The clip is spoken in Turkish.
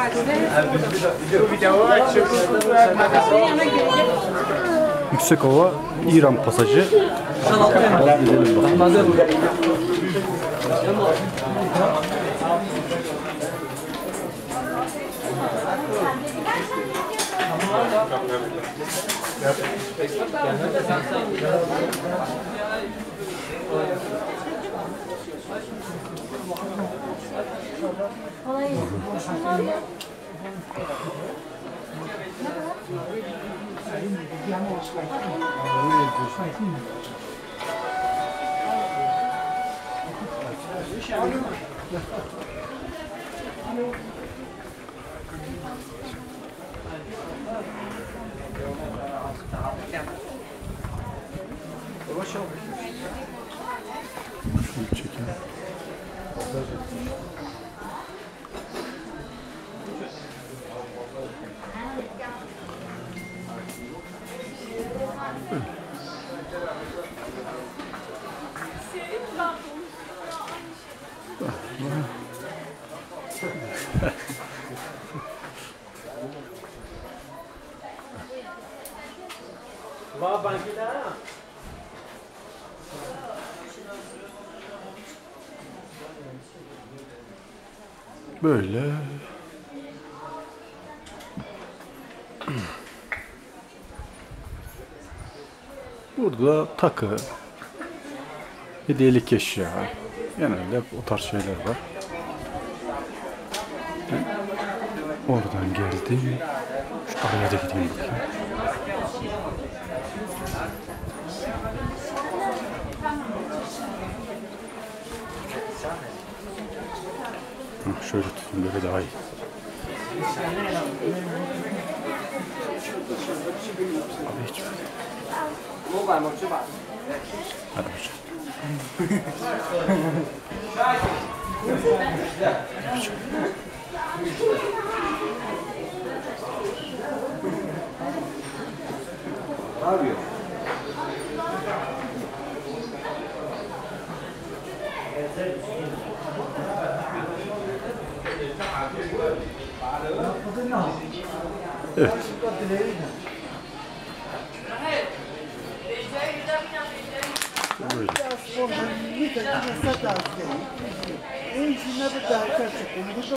Yüksekova İran pasajı. Gidelim bakalım. Şunu çekelim. Böyle burada takı, hediyelik eşya, genelde o tarz şeyler var. Oradan geldim. Şu araya da gideyim bakayım. Şöyle tutun, böyle daha iyi. Abi hiç. Hadi hocam. Evet. Böyle.